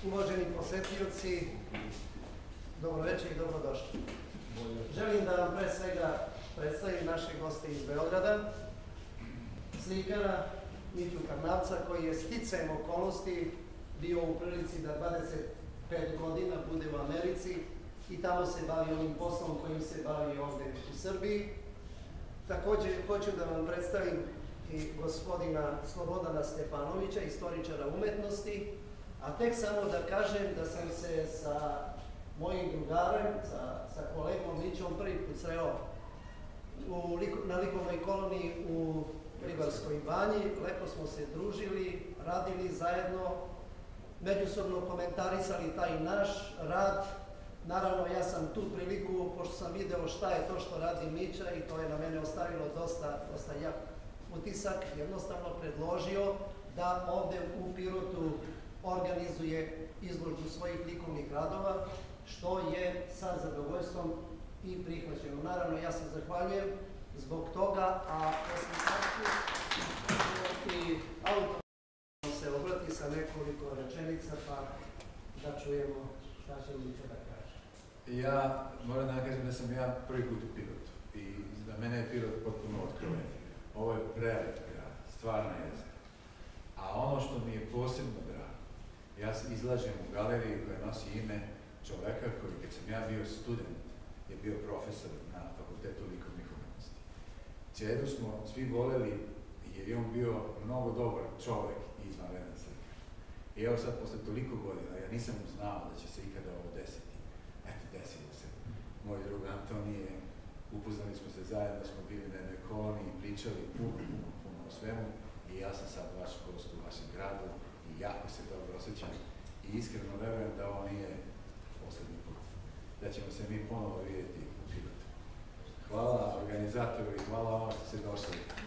Uvaženi posetioci, dobroveče i dobrodošli. Želim da vam pre svega predstavim naše goste iz Beograda, slikara Miću Karnavca, koji je sticajem okolnosti bio u prilici da 25 godina bude u Americi i tamo se bavi onim poslom kojim se bavi ovde u Srbiji. Takođe, hoću da vam predstavim i gospodina Slobodana Stepanovića, istoričara umetnosti, a tek samo da kažem da sam se sa mojim drugarem, sa kolegom Mićom prvi put sreo na likovnoj koloniji u Ribarskoj banji. Lepo smo se družili, radili zajedno, međusobno komentarisali taj naš rad. Naravno, ja sam tu priliku, pošto sam video šta je to što radi Mića i to je na mene ostavilo dosta jak utisak, jednostavno predložio da ovde u Pirotu organizuje izložbu svojih likovnih radova, što je sa zadovoljstvom i prihvaćeno. Naravno, ja se zahvaljujem zbog toga, a osim i autor se obrati sa nekoliko rečenica, pa da čujemo šta će Mića da kaže. Ja moram da kažem da sam ja prvi put u Pirotu i za mene je Pirot potpuno otkriven. Ovo je prelep grad, stvarno jeste. A ono što mi je posebno drago, ja se izlažem u galeriji koja nosi ime čoveka koji, kad sam ja bio student, je bio profesor na Fakultetu likovnih umetnosti. Čedu smo svi voleli jer je on bio mnogo dobar čovek i izvanredan slikar. I evo sad, posle toliko godina, ja nisam znao da će se ikada ovo desiti. Eto, desilo se. Moj drug Antonije, upoznali smo se zajedno, smo bili na jednoj koloniji, pričali puno o svemu i ja sam sad vaš gost u vašem gradu i jako se dobro osjećam i iskreno verujem da ovo nije poslednji put. Da ćemo se mi ponovo vidjeti u Pirotu. Hvala organizatoru i hvala vam što ste došli.